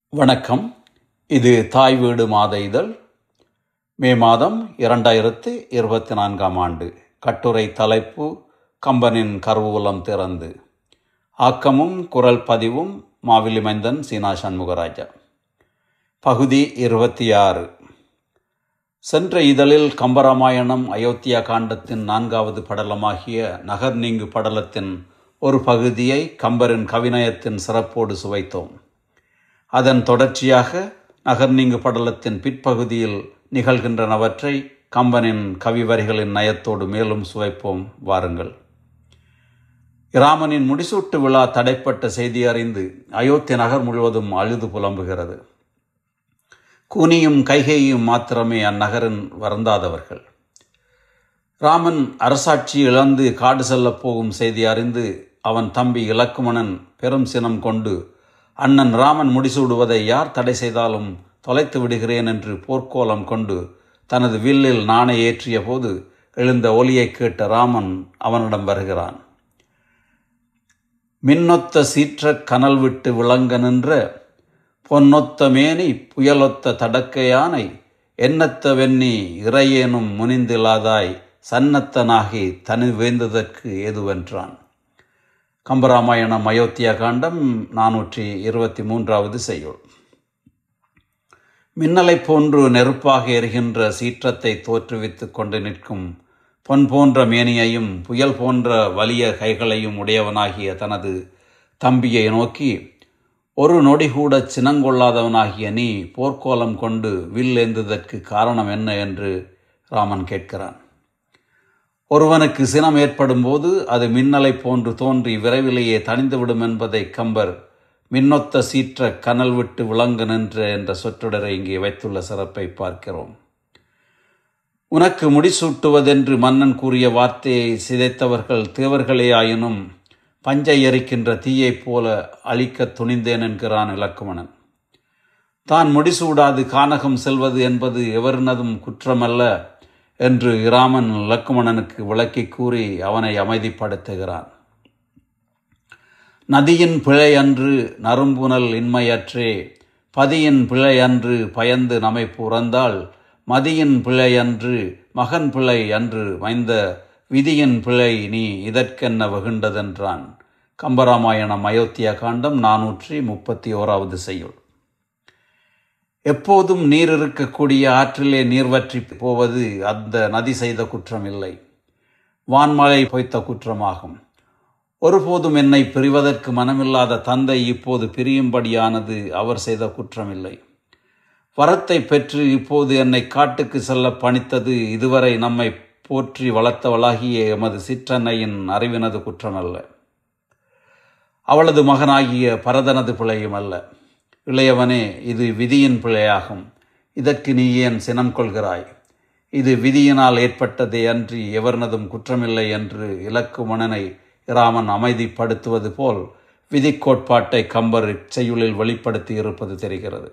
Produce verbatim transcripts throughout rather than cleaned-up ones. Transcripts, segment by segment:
வணக்கம். இது தாய் வீடு மாத இதழ். மே மாதம் இரண்டாயிரத்து இருபத்தி நான்காம் ஆண்டு. கட்டுரை தலைப்பு கம்பனின் கருவூலம் திறந்து. ஆக்கமும் குரல் பதிவும் மாவிலி மைந்தன் சீனா சண்முகராஜா. பகுதி இருபத்தி ஆறு. சென்ற இதழில் கம்பராமாயணம் அயோத்தியா காண்டத்தின் நான்காவது படலமாகிய நகர் நீங்கு படலத்தின் ஒரு பகுதியை கம்பரின் கவிநயத்தின் சிறப்போடு சுவைத்தோம். அதன் தொடர்ச்சியாக நகர்நீங்கு படலத்தின் பிற்பகுதியில் நிகழ்கின்றனவற்றை கம்பனின் கவிவரிகளின் நயத்தோடு மேலும் சுவைப்போம். வாருங்கள். இராமனின் முடிசூட்டு விழா தடைப்பட்ட செய்தி அறிந்து அயோத்தி நகர் முழுவதும் அழுது புலம்புகிறது. கூனியும் கைகேயும் மாத்திரமே அந்நகரின் வருந்தாதவர்கள். ராமன் அரசாட்சி இழந்து காடு செல்லப் போகும் செய்தி அறிந்து அவன் தம்பி இலக்குமணன் பெரும் சினம் கொண்டு அண்ணன் ராமன் முடிசூடுவதை யார் தடை செய்தாலும் தொலைத்து விடுகிறேன் என்று போர்க்கோலம் கொண்டு தனது வில்லில் நாணை ஏற்றிய போது எழுந்த ஒலியை கேட்ட ராமன் அவனிடம் வருகிறான். மின்னொத்த சீற்ற கனல் விட்டு விளங்க நின்ற பொன்னொத்த மேனி புயலொத்த தடக்கையானை எண்ணத்த வெண்ணி இறையேனும் முனிந்திலாதாய் சன்னத்தனாகி தனி வேந்ததற்கு ஏதுவென்றான். கம்பராமாயணம் அயோத்தியா காண்டம் நானூற்றி இருபத்தி மூன்றாவது செய்யுள். மின்னலை போன்று நெருப்பாக எரிகின்ற சீற்றத்தை தோற்றுவித்து கொண்டு நிற்கும் பொன் போன்ற மேனியையும் புயல் போன்ற வலிய கைகளையும் உடையவனாகிய தனது தம்பியை நோக்கி, ஒரு நொடி கூட சினங்கொள்ளாதவனாகிய நீ போர்க்கோலம் கொண்டு வில் ஏந்துதற்கு காரணம் என்ன என்று ராமன் கேட்கிறான். ஒருவனுக்கு சினம் ஏற்படும் போது அது மின்னலை போன்று தோன்றி விரைவிலேயே தணிந்துவிடும் என்பதை கம்பர் மின்னொத்த சீற்ற கனல் விட்டு விளங்க நின்ற என்ற சொற்றொடரை இங்கே வைத்துள்ள சிறப்பை பார்க்கிறோம். உனக்கு முடிசூட்டுவதென்று மன்னன் கூறிய வார்த்தையை சிதைத்தவர்கள் தேவர்களே ஆயினும் பஞ்சை எரிக்கின்ற தீயைப் போல அழிக்க துணிந்தேன் என்கிறான் இலக்குமணன். தான் முடிசூடாது கானகம் செல்வது என்பது எவரினதும் குற்றமல்ல என்று இராமன் இலக்குமணனுக்கு விளக்கி கூறி அவனை அமைதிப்படுத்துகிறான். நதியின் பிழை அன்று நறும்புனல் இன்மையற்றே பதியின் பிழை அன்று பயந்து நமை புறந்தால் மதியின் பிழை அன்று மகன் பிழை அன்று மைந்த விதியின் பிழை நீ இதற்கென்ன வகுண்டதென்றான். கம்பராமாயணம் அயோத்தியா காண்டம் நானூற்றி முப்பத்தி ஓராவது செய்யுள். எப்போதும் நீர் இருக்கக்கூடிய ஆற்றிலே நீர் வற்றி போவது அந்த நதி செய்த குற்றம் இல்லை, வான்மழை பொய்த்த குற்றமாகும். ஒருபோதும் என்னை பிரிவதற்கு மனமில்லாத தந்தை இப்போது பிரியும்படியானது அவர் செய்த குற்றமில்லை. வரத்தை பெற்று இப்போது என்னை காட்டுக்கு செல்ல பணித்தது இதுவரை நம்மை போற்றி வளர்த்தவளாகிய எமது சிற்றன்னையின் அறிவினது குற்றமல்ல, அவளது மகனாகிய பரதனது பிழையும் அல்ல. இளையவனே, இது விதியின் பிழையாகும். இதற்கு நீ ஏன் சினம் கொள்கிறாய்? இது விதியினால் ஏற்பட்டதே அன்றி எவர்னதும் குற்றமில்லை என்று இலக்குமணனை இராமன் அமைதிப்படுத்துவது போல் விதி கோட்பாட்டை கம்பர் இச்செய்யுளில் வெளிப்படுத்தி இருப்பது தெரிகிறது.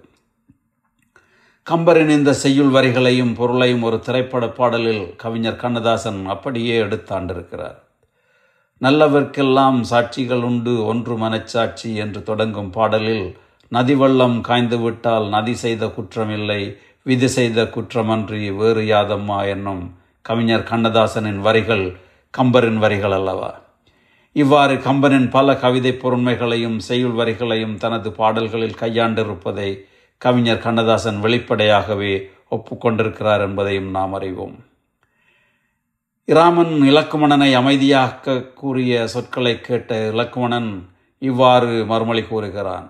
கம்பரின் இந்த செய்யுள் வரிகளையும் பொருளையும் ஒரு திரைப்பட பாடலில் கவிஞர் கண்ணதாசன் அப்படியே எடுத்தாண்டிருக்கிறார். நல்லவர்க்கெல்லாம் சாட்சிகள் உண்டு ஒன்று மனச்சாட்சி என்று தொடங்கும் பாடலில் நதி வெள்ளம் காய்ந்து விட்டால் நதி செய்த குற்றமில்லை, விதி செய்த குற்றமன்றி வேறு யாதம்மா என்னும் கவிஞர் கண்ணதாசனின் வரிகள் கம்பரின் வரிகள் அல்லவா? இவ்வாறு கம்பனின் பல கவிதை பொருண்மைகளையும் செய்யுள் வரிகளையும் தனது பாடல்களில் கையாண்டிருப்பதை கவிஞர் கண்ணதாசன் வெளிப்படையாகவே ஒப்புக்கொண்டிருக்கிறார் என்பதையும் நாம் அறிவோம். இராமன் இலக்குமணனை அமைதியாக்க கூறிய சொற்களை கேட்ட இலக்குமணன் இவ்வாறு மறுமொழி கூறுகிறான்.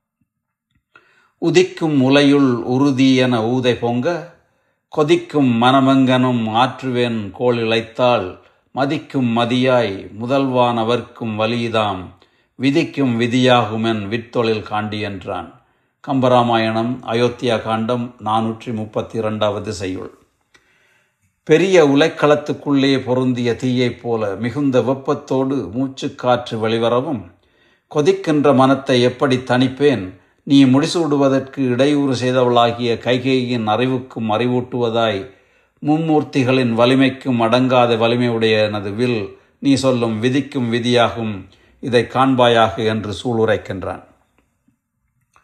உதிக்கும் உலையுள் உறுதி என ஊதை பொங்க கொதிக்கும் மனமங்கனும் ஆற்றுவேன் கோள் இழைத்தால் மதிக்கும் மதியாய் முதல்வான் அவர்க்கும் வலிதாம் விதிக்கும் விதியாகுமென் விற்தொழில் காண்டி என்றான். கம்பராமாயணம் அயோத்தியா காண்டம் நானூற்றி முப்பத்தி இரண்டாவது செய்யுள். பெரிய உலைக்களத்துக்குள்ளே பொருந்திய தீயைப் போல மிகுந்த வெப்பத்தோடு மூச்சு காற்று வெளிவரவும் கொதிக்கின்ற மனத்தை எப்படி தணிப்பேன்? நீ முடிசூடுவதற்கு இடையூறு செய்தவளாகிய கைகேயின் அறிவுக்கும் அறிவூட்டுவதாய் மும்மூர்த்திகளின் வலிமைக்கும் அடங்காத வலிமையுடைய எனது வில் நீ சொல்லும் விதிக்கும் விதியாகும், இதை காண்பாயாக என்று சூளுரைக்கின்றான்.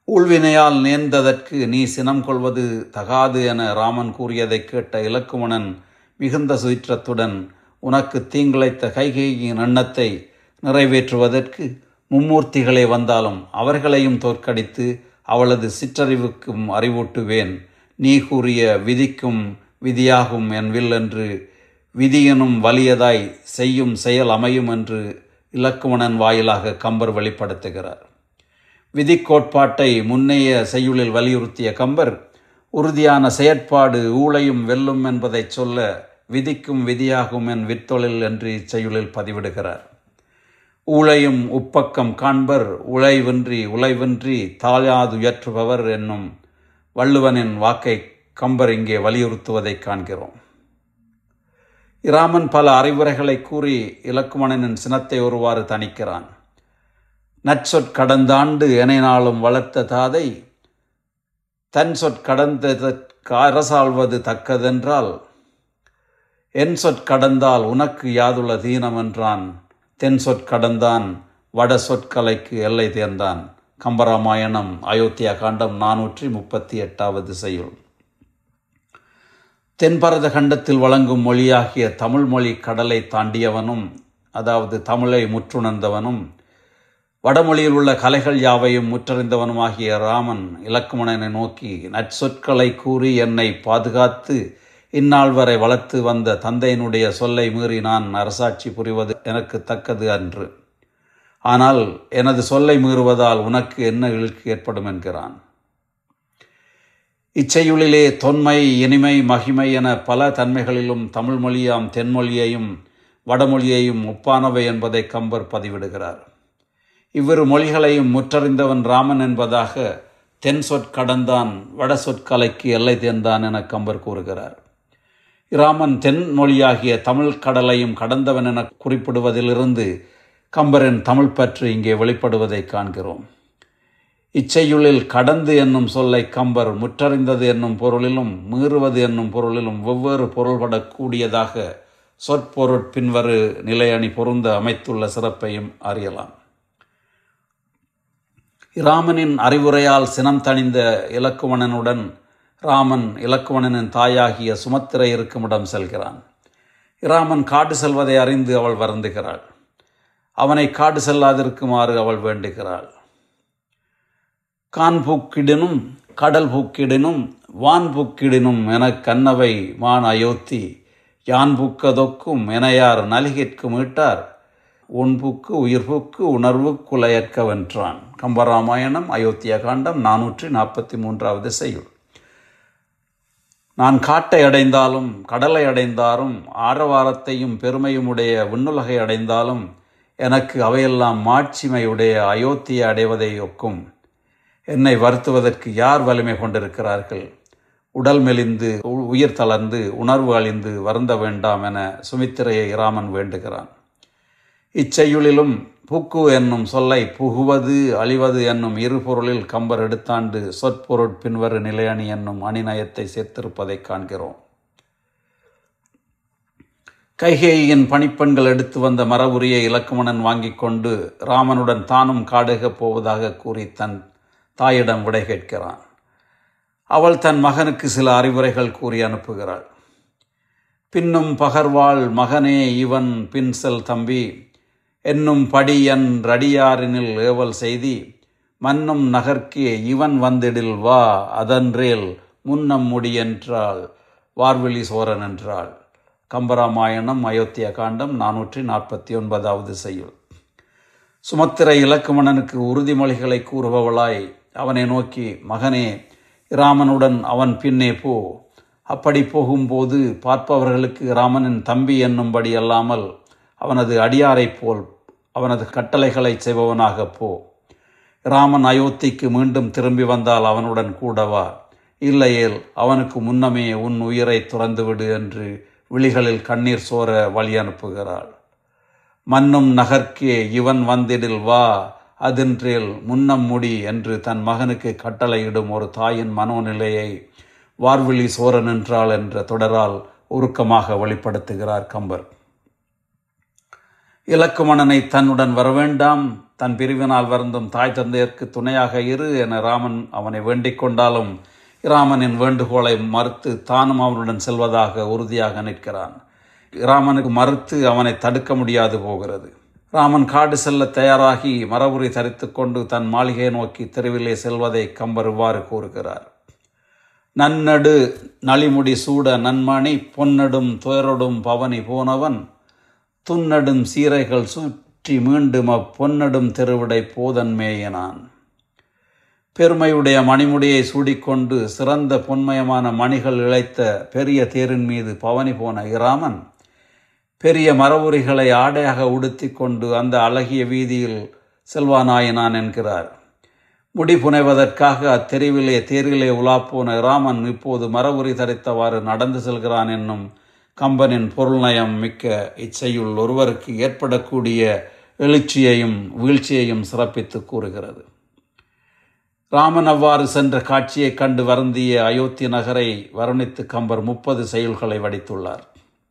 ஊழ்வினையால் நேர்ந்ததற்கு நீ சினம் கொள்வது தகாது என ராமன் கூறியதை கேட்ட இலக்குவணன் மிகுந்த சீற்றத்துடன் உனக்கு தீங்கிழைத்த கைகேயியின் எண்ணத்தை நிறைவேற்றுவதற்கு மும்மூர்த்திகளே வந்தாலும் அவர்களையும் தோற்கடித்து அவளது சிற்றறிவுக்கும் அறிவூட்டுவேன். நீ கூறிய விதிக்கும் விதியாகும் என் வில் என்று விதியனும் வலியதாய் செய்யும் செயல் அமையும் என்று இலக்குவணன் வாயிலாக கம்பர் வெளிப்படுத்துகிறார். விதி கோட்பாட்டை முன்னைய செய்யுளில் வலியுறுத்திய கம்பர் உறுதியான செயற்பாடு ஊழையும் வெல்லும் என்பதை சொல்ல விதிக்கும் விதியாகும் என் வித்தொழில் என்று இச்செய்யுளில் பதிவிடுகிறார். ஊழையும் உப்பக்கம் காண்பர் உழைவின்றி உழைவின்றி தாழாதுயற்றுபவர் என்னும் வள்ளுவனின் வாக்கை கம்பர் இங்கே வலியுறுத்துவதை காண்கிறோம். இராமன் பல அறிவுரைகளை கூறி இலக்குவணனின் சினத்தை ஒருவாறு தணிக்கிறான். நற்சொற்கடந்தாண்டு எனை நாளும் வளர்த்த தாதை தன் சொற்கடந்ததற்கு அரசாள்வது தக்கதென்றால் என் சொற்கடந்தால் உனக்கு யாதுள்ள தீனம் என்றான். தென் சொற்கடந்தான் வட சொற்கலைக்கு எல்லை தேர்ந்தான். கம்பராமாயணம் அயோத்தியா காண்டம் நானூற்றி முப்பத்தி எட்டாவது செய்யுள். தென்பரத கண்டத்தில் வழங்கும் மொழியாகிய தமிழ் மொழி கடலை தாண்டியவனும், அதாவது தமிழை முற்றுணர்ந்தவனும், வடமொழியில் உள்ள கலைகள் யாவையும் முற்றறிந்தவனுமாகிய ராமன் இலக்குவணனை நோக்கி, நற்சொற்களை கூறி என்னை பாதுகாத்து இந்நாள் வரை வளர்த்து வந்த தந்தையினுடைய சொல்லை மீறி நான் அரசாட்சி புரிவது எனக்கு தக்கது அன்று. ஆனால் எனது சொல்லை மீறுவதால் உனக்கு என்ன இழுக்கு ஏற்படும் என்கிறான். இச்செய்யுளிலே தொன்மை, இனிமை, மகிமை என பல தன்மைகளிலும் தமிழ் மொழியாம் தென்மொழியையும் வடமொழியையும் ஒப்பானவை என்பதை கம்பர் பதிவிடுகிறார். இவ்விரு மொழிகளையும் முற்றறிந்தவன் ராமன் என்பதாக தென் சொற்கடந்தான் வட சொற்கலைக்கு எல்லை தேர்ந்தான் என கம்பர் கூறுகிறார். இராமன் தென் மொழியாகிய தமிழ் கடலையும் கடந்தவன் என குறிப்பிடுவதிலிருந்து கம்பரின் தமிழ் பற்று இங்கே வெளிப்படுவதை காண்கிறோம். இச்செய்யுளில் கடந்து என்னும் சொல்லை கம்பர் முற்றறிந்தது என்னும் பொருளிலும் மீறுவது என்னும் பொருளிலும் வெவ்வேறு பொருள்படக்கூடியதாக சொற்பொருட் பின்வரு நிலையணி பொருந்த அமைத்துள்ள சிறப்பையும் அறியலாம். இராமனின் அறிவுரையால் சினம் தணிந்த இலக்குவணனுடன் ராமன் இலக்குவணனின் தாயாகிய சுமத்திரை இருக்குமிடம் செல்கிறான். இராமன் காடு செல்வதை அறிந்து அவள் வருந்துகிறாள். அவனை காடு செல்லாதிருக்குமாறு அவள் வேண்டுகிறாள். கான் பூக்கிடினும் கடல் பூக்கிடினும் வான் பூக்கிடினும் என கண்ணவை மான் அயோத்தி யான் பூக்கதொக்கும் எனையார் நலிகிற்கும் ஈட்டார் உன் பூக்கு உயிர் பூக்கு உணர்வு குலையற்க வென்றான். கம்பராமாயணம் அயோத்தியா காண்டம் நானூற்றி நாற்பத்தி மூன்றாவது செய்யுள். நான் காட்டை அடைந்தாலும் கடலை அடைந்தாலும் ஆரவாரத்தையும் பெருமையும் உடைய விண்ணுலகை அடைந்தாலும் எனக்கு அவையெல்லாம் மாட்சிமையுடைய அயோத்தியை அடைவதை ஒக்கும். என்னை வருத்துவதற்கு யார் வலிமை கொண்டிருக்கிறார்கள்? உடல் மெலிந்து உயிர் தளர்ந்து உணர்வு அழிந்து வருந்த வேண்டாம் என சுமித்திரையை இராமன் வேண்டுகிறான். இச்செய்யுளிலும் புக்கு என்னும் சொல்லை புகுவது அழிவது என்னும் இரு பொருளில் கம்பர் எடுத்தாண்டு சொற்பொருட் பின்வரு நிலையணி என்னும் அணிநயத்தை சேர்த்திருப்பதை காண்கிறோம். கைகேயின் பணிப்பெண்கள் எடுத்து வந்த மரபுரியை இலக்குவணன் வாங்கி கொண்டு ராமனுடன் தானும் காடுகப் போவதாக கூறி தன் தாயிடம் விடை கேட்கிறான். அவள் தன் மகனுக்கு சில அறிவுரைகள் கூறி அனுப்புகிறாள். பின்னும் பகர்வாள் மகனே இவன் பின் செல் தம்பி என்னும் படி என் ரடியாரினில் ஏவல் செய்தி மன்னும் நகர்க்கே இவன் வந்திடில் வா அதன்றேல் முன்னம் முடி என்றாள் வார்வெளி சோரன் என்றாள். கம்பராமாயணம் அயோத்தியா காண்டம் நானூற்றி நாற்பத்தி ஒன்பதாவது செய்யுள். சுமத்திரை இலக்குவணனுக்கு உறுதிமொழிகளை கூறுபவளாய் அவனை நோக்கி, மகனே இராமனுடன் அவன் பின்னே போ. அப்படி போகும்போது பார்ப்பவர்களுக்கு இராமனின் தம்பி என்னும்படி அல்லாமல் அவனது அடியாரைப் போல் அவனது கட்டளைகளை செய்பவனாக போ. இராமன் அயோத்திக்கு மீண்டும் திரும்பி வந்தால் அவனுடன் கூடவா, இல்லையேல் அவனுக்கு முன்னமே உன் உயிரை துறந்துவிடு என்று விழிகளில் கண்ணீர் சோர வழி அனுப்புகிறாள். மன்னும் நகர்க்கே இவன் வந்திடில் வா அதின்றேல் முன்னம் முடி என்று தன் மகனுக்கு கட்டளையிடும் ஒரு தாயின் மனோநிலையை வார்விழி சோரன் என்றாள் என்ற தொடரால் உருக்கமாக வெளிப்படுத்துகிறார் கம்பர். இலக்குமணனை தன்னுடன் வரவேண்டாம், தன் பிரிவினால் வருந்தும் தாய் தந்தையருக்கு துணையாக இரு என ராமன் அவனை வேண்டிக் கொண்டாலும் இராமனின் வேண்டுகோளை மறுத்து தானும் அவனுடன் செல்வதாக உறுதியாக நிற்கிறான். இராமனுக்கு மறுத்து அவனை தடுக்க முடியாது போகிறது. ராமன் காடு செல்ல தயாராகி மரபுரி தரித்து கொண்டு தன் மாளிகையை நோக்கி தெருவிலே செல்வதை கம்பர் இவ்வாறு கூறுகிறார். நன்னடு நளிமுடி சூட நன்மணி பொன்னடும் துயரொடும் பவனி போனவன் துன்னடும் சீரைகள் சுற்றி மீண்டும் அப்பொன்னடும் தெருவிடை போதன்மேயனான். பெருமையுடைய மணிமுடியை சூடிக்கொண்டு சிறந்த பொன்மயமான மணிகள் இழைத்த பெரிய தேரின் மீது பவனி போன இராமன் பெரிய மரபுரிகளை ஆடையாக உடுத்தி கொண்டு அந்த அழகிய வீதியில் செல்வானாயினான் என்கிறார். முடி புனைவதற்காக அத்தெருவிலே தேரிலே உலாப்போன இராமன் இப்போது மரபுரி தரித்தவாறு நடந்து செல்கிறான் என்னும் கம்பனின் பொருள்நயம் மிக்க இச்செய்யுள் ஒருவருக்கு ஏற்படக்கூடிய எழுச்சியையும் வீழ்ச்சியையும் சிறப்பித்து கூறுகிறது. ராமன் அவ்வாறு சென்ற காட்சியை கண்டு வருந்திய அயோத்தி நகரை வர்ணித்து கம்பர் முப்பது செய்யுள்களை வடித்துள்ளார்.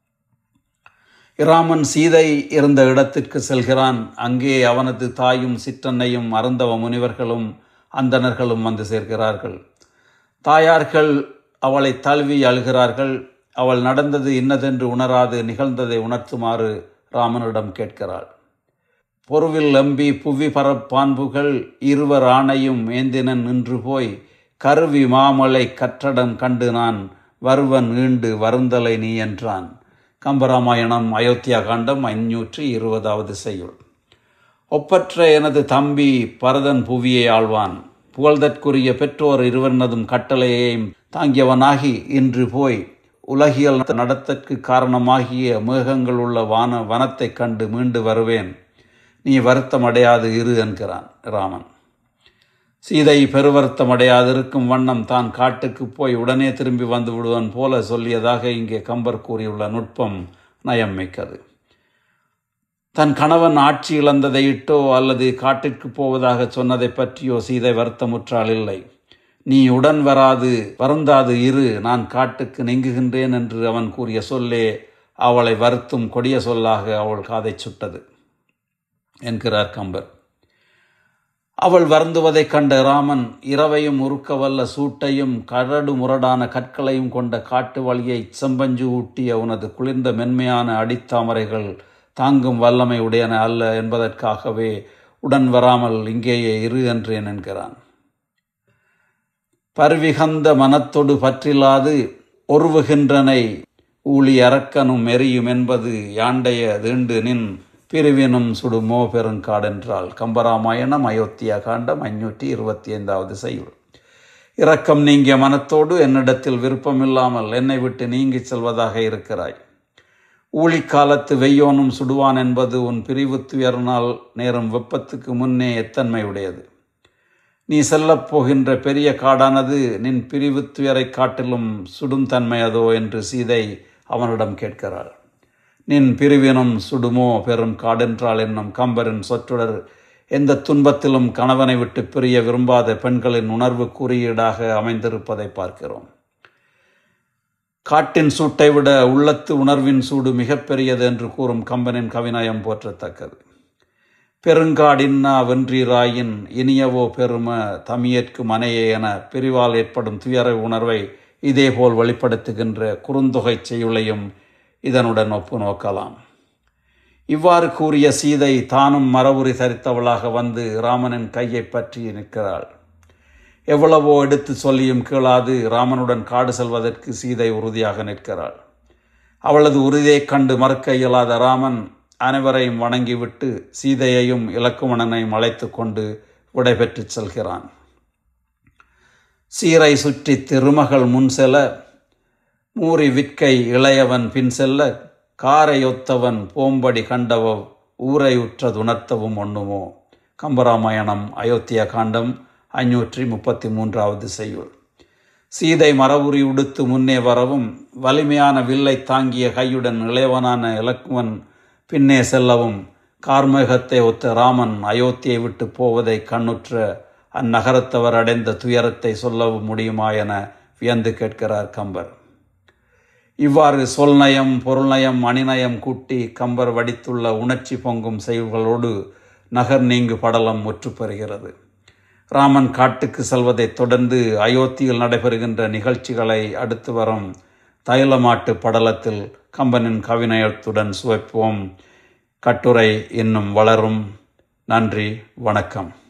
இராமன் சீதை இருந்த இடத்திற்கு செல்கிறான். அங்கே அவனது தாயும் சிற்றன்னையும் அருந்தவ முனிவர்களும் அந்தணர்களும் வந்து சேர்கிறார்கள். தாயார்கள் அவளை தழுவி அழுகிறார்கள். அவள் நடந்தது இன்னதென்று உணராது நிகழ்ந்ததை உணர்த்துமாறு ராமனிடம் கேட்கிறாள். பொருவில் எம்பி புவி பரப்பான்புகள் இருவர் ஆணையும் ஏந்தினன் நின்று போய் கருவி மாமலை கற்றடம் கண்டு நான் வருவன் ஈண்டு வருந்தலை நீ என்றான். கம்பராமாயணம் அயோத்தியா காண்டம் ஐநூற்றி இருபதாவது செய்யுள். ஒப்பற்ற எனது தம்பி பரதன் புவியை ஆழ்வான். புகழ்தற்குரிய பெற்றோர் இருவனதும் கட்டளையையும் தாங்கியவனாகி இன்று போய் உலகியல் நடத்தற்கு காரணமாகிய மேகங்கள் உள்ள வான வனத்தை கண்டு மீண்டு வருவேன். நீ வருத்தமடையாது இரு என்கிறான் ராமன். சீதை பெருவருத்தமடையாதிருக்கும் வண்ணம் தான் காட்டுக்கு போய் உடனே திரும்பி வந்து விடுவன் போல சொல்லியதாக இங்கே கம்பர் கூறியுள்ள நுட்பம் நயம் மிக்கது. தன் கணவன் ஆட்சி இழந்ததை இட்டோ அல்லது காட்டிற்கு போவதாக சொன்னதை பற்றியோ சீதை வருத்தமுற்றால் இல்லை. நீ உடன் வராது வருந்தாது இரு, நான் காட்டுக்கு நீங்குகின்றேன் என்று அவன் கூறிய சொல்லே அவளை வருத்தும் கொடிய சொல்லாக அவள் காதை சுட்டது என்கிறார் கம்பர். அவள் வருந்துவதைக் கண்ட ராமன் இரவையும் உருக்கவல்ல சூட்டையும் கரடு முரடான கற்களையும் கொண்ட காட்டு வழியை செம்பஞ்சு ஊட்டிய உனது குளிர்ந்த மென்மையான அடித்தாமரைகள் தாங்கும் வல்லமை உடையன அல்ல என்பதற்காகவே உடன் வராமல் இங்கேயே இரு என்றேன் என்கிறான். பருவிகந்த மனத்தொடு பற்றிலாது ஒருவுகின்றனை ஊழி அரக்கனும் எரியும் என்பது யாண்டைய தீண்டு நின் பிரிவினும் சுடுமோ பெருங்காடென்றால். கம்பராமாயணம் அயோத்தியா காண்டம் ஐநூற்றி இருபத்தி ஐந்தாவது செய்யுள். இரக்கம் நீங்கிய மனத்தோடு என்னிடத்தில் விருப்பமில்லாமல் என்னை விட்டு நீங்கி செல்வதாக இருக்கிறாய். ஊழிக்காலத்து வெய்யோனும் சுடுவான் என்பது உன் பிரிவு துயர்னால் நேரும் வெப்பத்துக்கு முன்னே எத்தன்மை உடையது. நீ செல்லப் போகின்ற பெரிய காடானது நின் பிரிவு துயரை காட்டிலும் சுடும் தன்மையதோ என்று சீதை அவனிடம் கேட்கிறாள். நின் பிரிவினும் சுடுமோ பெரும் காடென்றால் என்னும் கம்பரின் சொற்றொடர் எந்த துன்பத்திலும் கணவனை விட்டு பிரிய விரும்பாத பெண்களின் உணர்வு குறியீடாக அமைந்திருப்பதை பார்க்கிறோம். காட்டின் சூட்டை விட உள்ளத்து உணர்வின் சூடு மிகப்பெரியது என்று கூறும் கம்பனின் கவிநயம் போற்றத்தக்கது. பெருங்காடின்னா வென்றீராயின் இனியவோ பெரும தமியற்கு மனையே என பிரிவால் ஏற்படும் துயர உணர்வை இதேபோல் வெளிப்படுத்துகின்ற குறுந்தொகை செய்யுளையும் இதனுடன் ஒப்பு நோக்கலாம். இவ்வாறு கூறிய சீதை தானும் மரபுரி தரித்தவளாக வந்து ராமனின் கையை பற்றி நிற்கிறாள். எவ்வளவோ எடுத்து சொல்லியும் கேளாது ராமனுடன் காடு செல்வதற்கு சீதை உறுதியாக நிற்கிறாள். அவளது உறுதியைக் கண்டு மறுக்க இயலாத ராமன் அனைவரையும் வணங்கிவிட்டு சீதையையும் இலக்குமணனையும் அழைத்து கொண்டு விடைபெற்று செல்கிறான். சீரை சுற்றி திருமகள் முன் செல்ல மூறி விற்கை இளையவன் பின் செல்ல காரையொத்தவன் போம்படி கண்டவ ஊரை உற்றதுணர்த்தவும் ஒண்ணுமோ. கம்பராமாயணம் அயோத்தியா காண்டம் ஐநூற்றி முப்பத்தி மூன்றாவது செய்யுள். சீதை மரபுரி உடுத்து முன்னே வரவும் வலிமையான வில்லை தாங்கிய கையுடன் இளையவனான இலக்குவன் பின்னே செல்லவும் கார்மேகத்தை ஒத்த ராமன் அயோத்தியை விட்டு போவதை கண்ணுற்ற அந்நகரத்தவர் அடைந்த துயரத்தை சொல்லவும் முடியுமா என வியந்து கேட்கிறார் கம்பர். இவ்வாறு சொல்நயம், பொருள்நயம், அணிநயம் கூட்டி கம்பர் வடித்துள்ள உணர்ச்சி பொங்கும் செய்யுள்களோடு நகர் நீங்கு படலம் முற்று பெறுகிறது. ராமன் காட்டுக்கு செல்வதைத் தொடர்ந்து அயோத்தியில் நடைபெறுகின்ற நிகழ்ச்சிகளை அடுத்து வரும் தைலமாட்டு படலத்தில் கம்பனின் கவிநயத்துடன் சுவைப்போம். கட்டுரை இன்னும் வளரும். நன்றி, வணக்கம்.